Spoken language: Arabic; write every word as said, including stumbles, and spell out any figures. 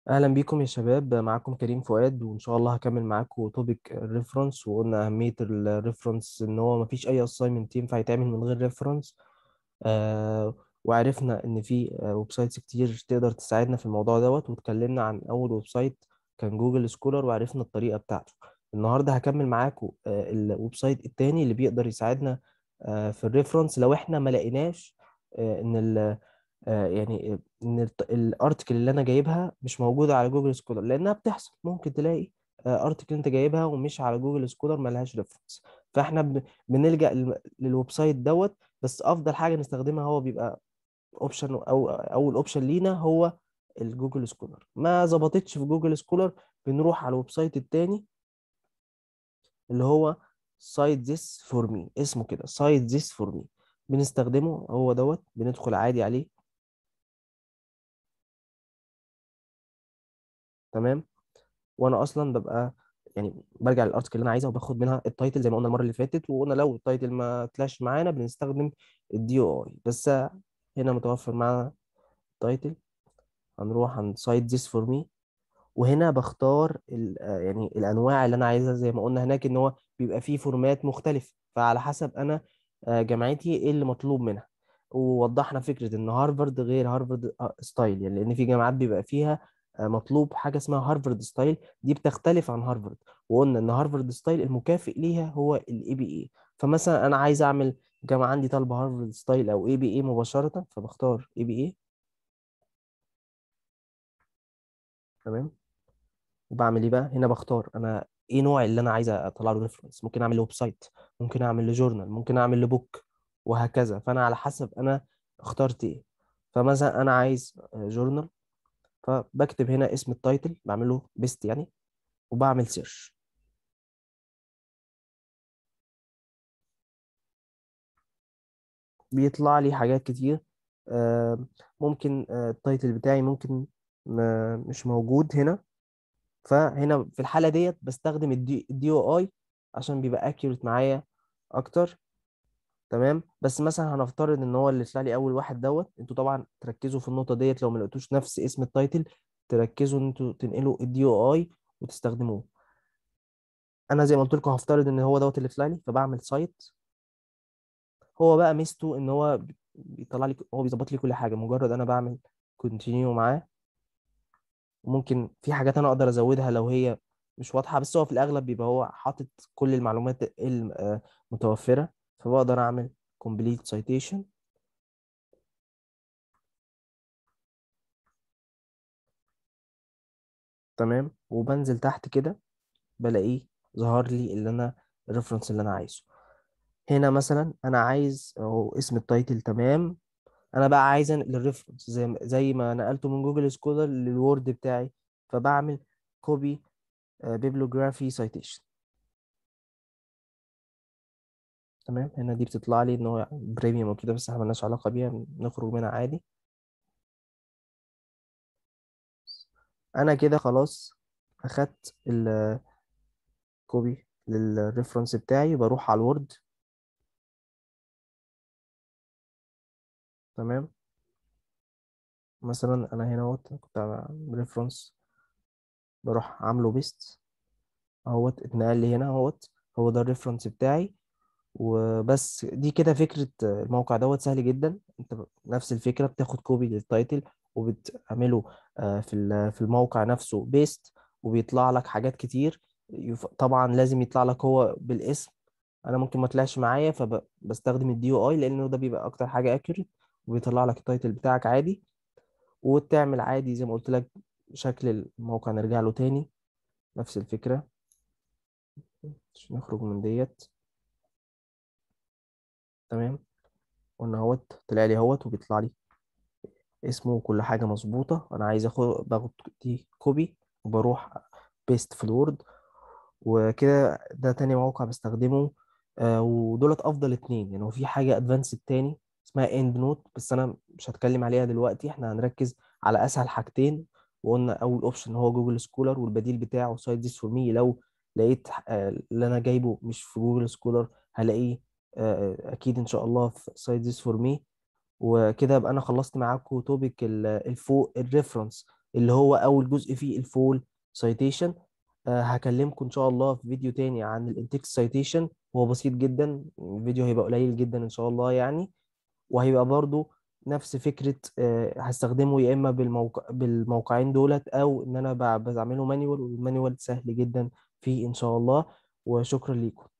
اهلا بيكم يا شباب، معاكم كريم فؤاد، وان شاء الله هكمل معاكم توبيك الريفرنس. وقلنا اهميه الريفرنس ان هو مفيش اي اساينمنت ينفع يتعمل من غير ريفرنس. آه وعرفنا ان في ويب سايتس كتير تقدر تساعدنا في الموضوع دوت، واتكلمنا عن اول ويب سايت كان جوجل سكولر وعرفنا الطريقه بتاعته. النهارده هكمل معاكم آه الويب سايت التاني اللي بيقدر يساعدنا آه في الريفرنس لو احنا ما لقيناش آه ان آه، يعني ان الت- الارتكل اللي انا جايبها مش موجوده على جوجل سكولر، لانها بتحصل. ممكن تلاقي ارتكل انت جايبها ومش على جوجل سكولر ملهاش ريفرنس. فاحنا ب- بنلجأ لل- للويب سايت دوت. بس افضل حاجه نستخدمها هو بيبقى اوبشن، او اول اوبشن لينا هو الجوجل سكولر. ما ظبطتش في جوجل سكولر، بنروح على الويب سايت التاني اللي هو سايت ذيس فور مي، اسمه كده سايت ذيس فور مي. بنستخدمه هو دوت، بندخل عادي عليه. تمام. وانا اصلا ببقى يعني برجع للارتكل اللي انا عايزها وباخد منها التايتل زي ما قلنا المره اللي فاتت، وقلنا لو التايتل ما طلعش معانا بنستخدم الدي او اي بس. هنا متوفر معانا التايتل. هنروح عند سايت ذيس فور مي، وهنا بختار ال- آه، يعني الانواع اللي انا عايزها. زي ما قلنا هناك ان هو بيبقى فيه فورمات مختلفه، فعلى حسب انا آه، جامعتي ايه اللي مطلوب منها. ووضحنا فكره ان هارفارد غير هارفارد آه، ستايل، يعني لان في جامعات بيبقى فيها آه، مطلوب حاجه اسمها هارفارد ستايل، دي بتختلف عن هارفارد. وقلنا ان هارفارد ستايل المكافئ ليها هو الاي بي اي. فمثلا انا عايز اعمل جامعه عندي طالبه هارفارد ستايل او اي بي اي مباشره، فبختار اي بي اي. تمام. وبعمل ايه بقى هنا؟ بختار انا ايه نوع اللي انا عايز اطلع له ريفرنس. ممكن اعمل ويب سايت، ممكن اعمل لجورنال، ممكن اعمل لبوك، وهكذا. فانا على حسب انا اخترت ايه. فمثلا انا عايز جورنال، فبكتب هنا اسم التايتل، بعمله بيست يعني، وبعمل سيرش. بيطلع لي حاجات كتير. آه، ممكن آه، التايتل بتاعي ممكن ما مش موجود هنا. فهنا في الحالة ديت بستخدم الدي او اي عشان بيبقى اكيوريت معايا اكتر. تمام. بس مثلا هنفترض ان هو اللي طلع لي اول واحد دوت. انتوا طبعا تركزوا في النقطه ديت، لو ما لقيتوش نفس اسم التايتل تركزوا ان انتوا تنقلوا الدي او اي وتستخدموه. انا زي ما قلت لكم هفترض ان هو دوت اللي طلع لي، فبعمل سايت. هو بقى ميزته ان هو بيطلع لي، هو بيظبط لي كل حاجه مجرد انا بعمل كونتينيو معاه. وممكن في حاجات انا اقدر ازودها لو هي مش واضحه، بس هو في الاغلب بيبقى هو حاطط كل المعلومات المتوفره. فبقدر اعمل complete citation. تمام. وبنزل تحت كده بلاقيه ظهر لي اللي انا الريفرنس اللي انا عايزه. هنا مثلا انا عايز اهو اسم التايتل. تمام. انا بقى عايز انقل الريفرنس زي ما زي ما نقلته من جوجل سكولر للوورد بتاعي. فبعمل كوبي بيبلوجرافي سايتيشن. تمام. هنا دي بتطلع لي ان هو بريميوم وكده، بس احنا مالناش علاقه بيها، نخرج منها عادي. انا كده خلاص اخدت الكوبي للريفرنس بتاعي. بروح على الوورد. تمام. مثلا انا هنا اهوت كنت ريفرنس، بروح عامله بيست اهوت، اتنقل لي هنا اهوت. هو ده الريفرنس بتاعي. وبس دي كده فكرة الموقع دوت. سهل جدا. انت ب- نفس الفكرة، بتاخد كوبي للتايتل وبتعمله آه، في ال- في الموقع نفسه بيست، وبيطلع لك حاجات كتير. يف- طبعا لازم يطلع لك هو بالاسم. انا ممكن ما طلعش معايا فبستخدم الدي او اي لانه ده بيبقى اكتر حاجة اكيوريت، وبيطلع لك التايتل بتاعك عادي. وتعمل عادي زي ما قلت لك شكل الموقع. نرجع له تاني، نفس الفكرة عشان نخرج من ديت. تمام. قلنا اهوت طلع لي اهوت، وبيطلع لي اسمه وكل حاجة مظبوطة. أنا عايز آخد باخد دي كوبي وبروح بيست في الوورد. وكده ده تاني موقع بستخدمه. آه ودولت أفضل اتنين. يعني وفي حاجة أدفانسد تاني اسمها إند نوت، بس أنا مش هتكلم عليها دلوقتي. إحنا هنركز على أسهل حاجتين. وقلنا أول أوبشن هو جوجل سكولر، والبديل بتاعه سايت ديس فور مي. لو لقيت آه اللي أنا جايبه مش في جوجل سكولر هلاقيه آه أكيد إن شاء الله في سايت ديس فور مي. وكده يبقى انا خلصت معاكم توبيك الفوق الريفرنس اللي هو اول جزء فيه الفول سايتيشن. هكلمكم ان شاء الله في فيديو تاني عن الانتكست سايتيشن، هو بسيط جدا، الفيديو هيبقى قليل جدا ان شاء الله يعني. وهيبقى برضو نفس فكرة، آه، هستخدمه يا إما بالموقع بالموقعين دولت، أو إن أنا ب- بعمله مانيوال، والمانيوال سهل جدا فيه إن شاء الله. وشكرا ليكم.